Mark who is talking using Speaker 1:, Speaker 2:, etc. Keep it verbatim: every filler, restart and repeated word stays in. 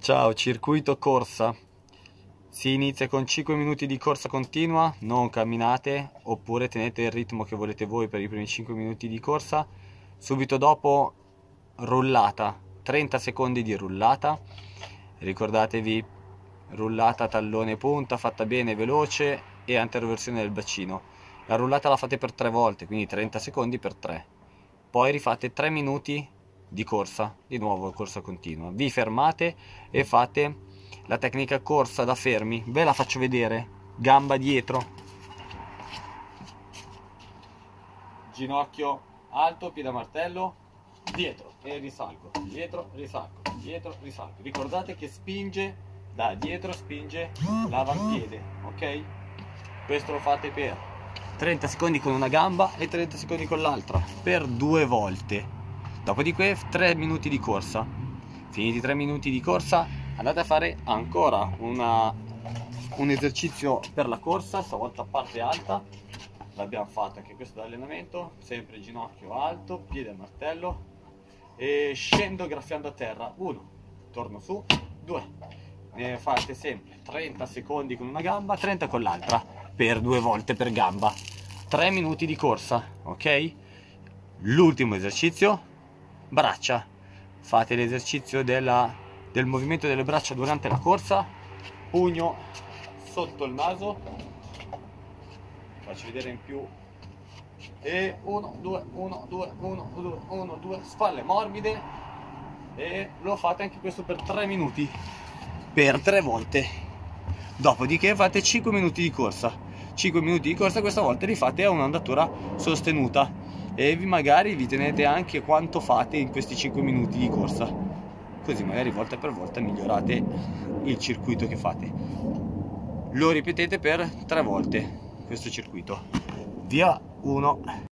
Speaker 1: Ciao, circuito corsa. Si inizia con cinque minuti di corsa continua, non camminate, oppure tenete il ritmo che volete voi per i primi cinque minuti di corsa. Subito dopo rullata, trenta secondi di rullata. Ricordatevi, rullata tallone punta, fatta bene, veloce e anteroversione del bacino. La rullata la fate per tre volte, quindi trenta secondi per tre. Poi rifate tre minuti di corsa, di nuovo corsa continua. Vi fermate e fate la tecnica corsa da fermi. Ve la faccio vedere. Gamba dietro, ginocchio alto, piede a martello, dietro e risalgo, dietro, risalgo, dietro, risalgo. Ricordate che spinge da dietro, spinge l'avampiede, ok? Questo lo fate per trenta secondi con una gamba e trenta secondi con l'altra, per due volte. Dopodiché tre minuti di corsa. Finiti i tre minuti di corsa, andate a fare ancora una, un esercizio per la corsa, stavolta a parte alta. L'abbiamo fatto anche questo da allenamento, sempre ginocchio alto, piede a martello e scendo graffiando a terra. Uno, torno su, due. Ne fate sempre trenta secondi con una gamba, trenta con l'altra, per due volte per gamba. tre minuti di corsa, ok? L'ultimo esercizio, braccia. Fate l'esercizio della, del movimento delle braccia durante la corsa. Pugno sotto il naso, faccio vedere in più, e uno, due, uno, due, uno, due, uno, due, spalle morbide, e lo fate anche questo per tre minuti, per tre volte. Dopodiché fate cinque minuti di corsa. cinque minuti di corsa, questa volta li fate a un'andatura sostenuta e vi magari vi tenete anche quanto fate in questi cinque minuti di corsa, così magari volta per volta migliorate il circuito che fate. Lo ripetete per tre volte questo circuito. Via uno.